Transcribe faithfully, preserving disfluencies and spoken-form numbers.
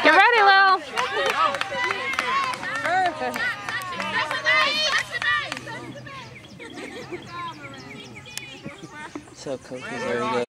Get ready, Lil. Perfect. So coach is very good.